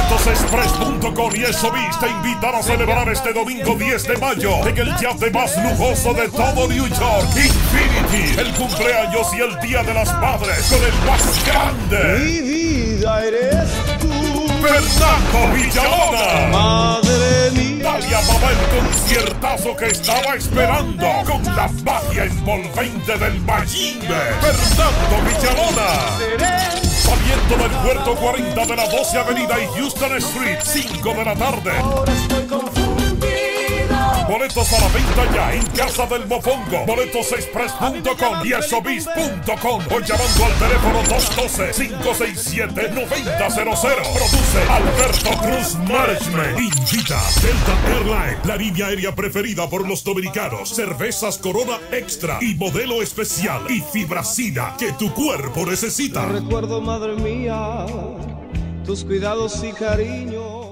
BoletosExpress.com y Esobis te invitan a celebrar este domingo 10 de mayo en el yate más lujoso de todo New York, Infinity. El cumpleaños y el Día de las Madres con el más grande. Mi vida eres tú, Fernando Villalona. madre mía. Dalia mamá el conciertazo que estaba esperando con la magia envolvente del Mayimbe. Fernando Villalona. Saliendo del puerto 40 de la 12 Avenida y Houston Street, 5 de la tarde. Ahora estoy confundido. Boletos a la venta ya en Casa del Mofongo, BoletosExpress.com y Esobis.com o llamando al teléfono 212-567-9000. Produce Alberto Cruz Management. Invita Delta Airlines, la línea aérea preferida por los dominicanos. Cervezas Corona Extra y modelo especial y fibracina que tu cuerpo necesita. Recuerdo, madre mía, tus cuidados y cariño.